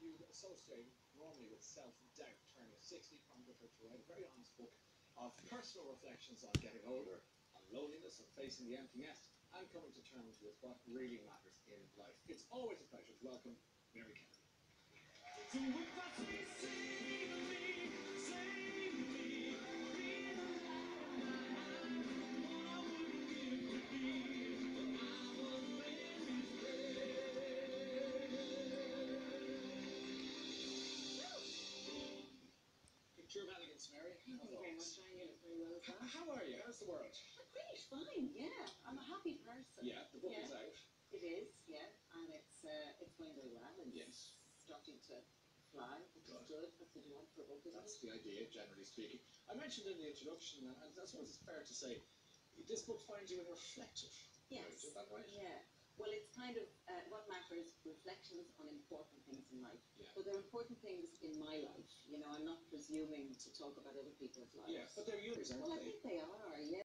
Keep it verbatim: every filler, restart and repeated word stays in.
you'd associate normally with self-doubt, turning sixty, prompted her to write a very honest book of personal reflections on getting older, on loneliness, on facing the empty nest, and coming to terms with what really matters in life. It's always a pleasure to welcome Mary Kennedy. Picture of elegance, Mary. Thank you very much, Ryan. You look very well as well. How are you? How's the world? Great, fine, yeah. I'm a happy person. Yeah, the book Yeah. is out. It is, yeah, and it's uh, it's going very well. It's Yes. starting to fly, which is good. That's what you want for a book, isn't That's it? the idea, generally speaking. I mentioned in the introduction, and I suppose it's fair to say, this book finds you in reflective. Yes. Right? Is that right? Yeah. Well, it's kind of uh, what matters, reflections on important things in life. Yeah. But they're important things in my life. You know, I'm not presuming to talk about other people's lives. Yeah, but they're yours, aren't Well, I they? think they are, yeah.